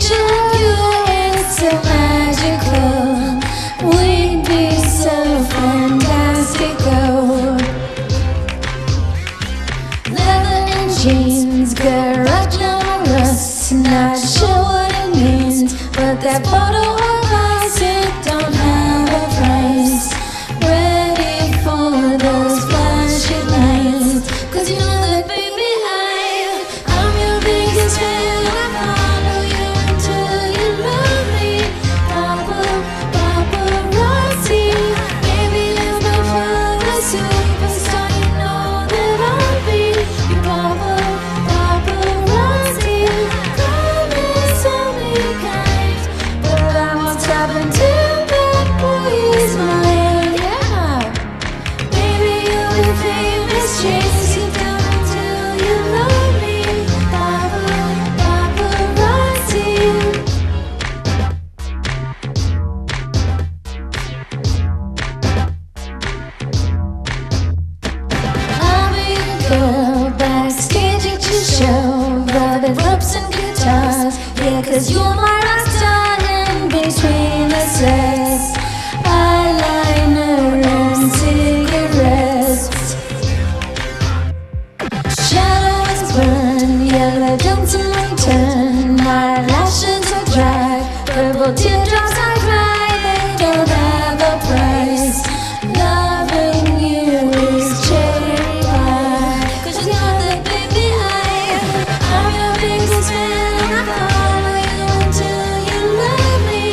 picture of you, it's so magical. We'd be so fantastical. Leather and jeans, garage glamorous. Not sure what it means, but that photo of us, it don't have a price. Ready for those flashing lights, 'cause you know that baby I'm your biggest fan. I follow you until you love me. Paparazzi, baby you're my father, superstar, you know that I'll be your paparazzi. Promise I'll be kind, but I won't stop until that boy is mine. Yeah, baby you'll be famous, chase you down until you love me. Paparazzi. I'll be your girl, backstage at your show, velvet ropes and guitars. Yeah, 'cause you're my rock star in between the sets. Eyeliner and cigarettes. Shadows burn, yellow don't turn. My lashes are dry, purple teardrops I cry. They don't have a price. Loving you is cherry pie, 'cause you know that baby I'm your biggest fan. I follow you until you love me.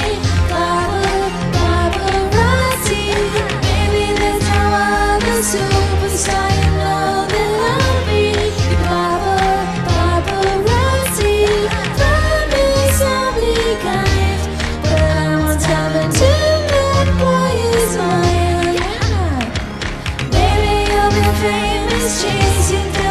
Paparazzi, baby that's how I'm a superstar, you know that I'll be your paparazzi. Promise I'll be kind, but I won't stop until that boy is mine. Yeah, baby you'll be famous, chasing